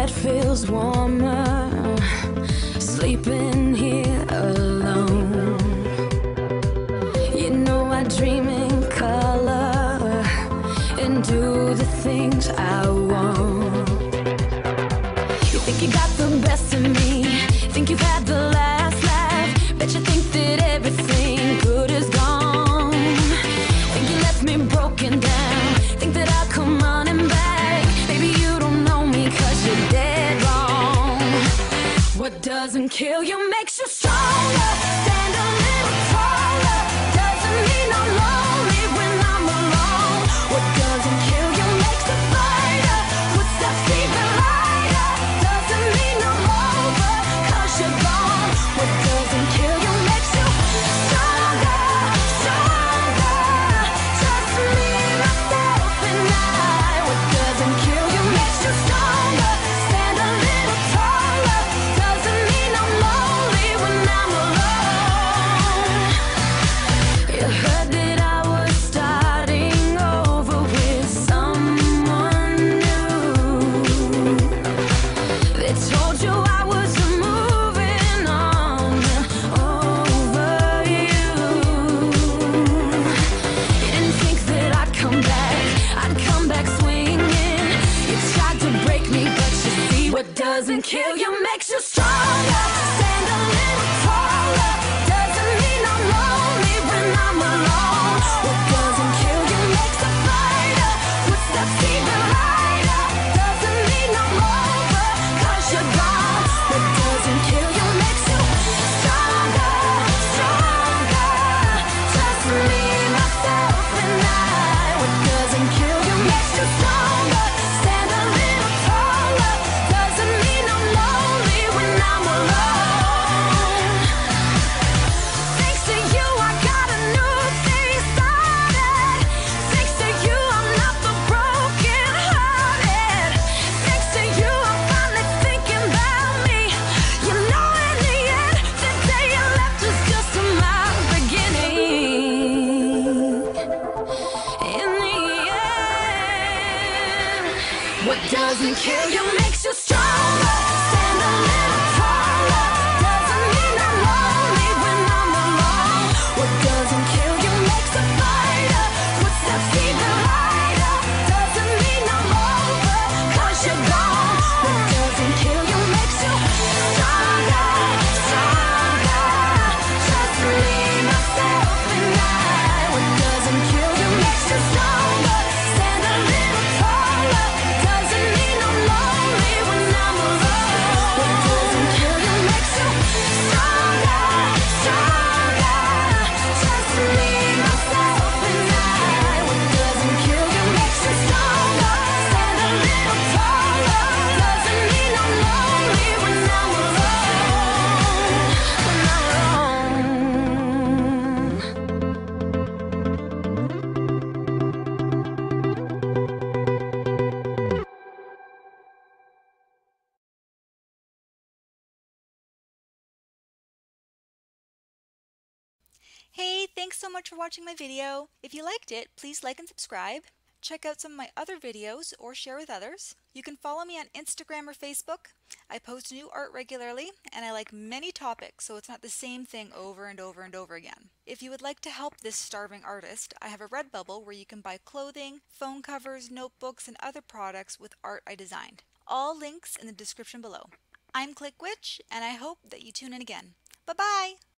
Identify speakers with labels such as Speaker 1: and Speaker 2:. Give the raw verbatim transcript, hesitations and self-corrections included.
Speaker 1: bed feels warmer, sleeping here alone. You know I dream in color and do the things I want. You think you got the best of me, think you've had the last laugh, bet you think that everything good is gone. Think you left me broken down, think that I'll come running back. Maybe you don't know me cause you're dead wrong. What doesn't kill you makes you stronger. Stand a little taller. Doesn't mean I'm lonely when I'm alone. What doesn't kill you makes a fighter. Footsteps even lighter. Doesn't mean I'm over cause you're gone. What doesn't kill you makes you stronger, stronger. Just me, myself and I. What doesn't kill you makes you stronger. Stand a little taller. Doesn't mean I'm lonely when I'm alone. You heard that I was starting over with someone new. They told you I was moving on over you. You didn't think that I'd come back, I'd come back swinging. You tried to break me, but you see what doesn't kill you makes you stronger. Stand a little taller. Doesn't mean I'm lonely when I'm alone. What doesn't kill you makes a fighter. Footsteps even lighter. Doesn't mean I'm over cause you're gone. What doesn't kill you makes you stronger, stronger. Just me, myself and I. What doesn't kill you makes you stronger. Stand a little taller. Doesn't mean I'm lonely when I'm alone. Thanks to you, I got a new thing started. Thanks to you, I'm not the broken hearted. Thanks to you, I'm finally thinking about me. You know, in the end, the day you left was just my beginning. In the end, what doesn't kill you makes you stronger. Stand a little taller. Doesn't mean I'm lonely when I'm alone. What doesn't kill you makes a fighter. Footsteps even lighter. Doesn't mean I'm over cause you're gone. What doesn't kill you makes you stronger, stronger. Just me, myself and I. What doesn't kill you makes you stronger. Stand a little taller. Doesn't mean I'm lonely when I'm alone. What doesn't kill you makes you stronger, stronger. Just me, myself and I. What doesn't kill you makes you stronger. Stand a little taller. Doesn't mean I'm lonely when I'm alone. When I'm alone.
Speaker 2: Hey, thanks so much for watching my video. If you liked it, please like and subscribe. Check out some of my other videos or share with others. You can follow me on Instagram or Facebook. I post new art regularly and I like many topics, so it's not the same thing over and over and over again. If you would like to help this starving artist, I have a Redbubble where you can buy clothing, phone covers, notebooks, and other products with art I designed. All links in the description below. I'm Klick, and I hope that you tune in again. Bye-bye!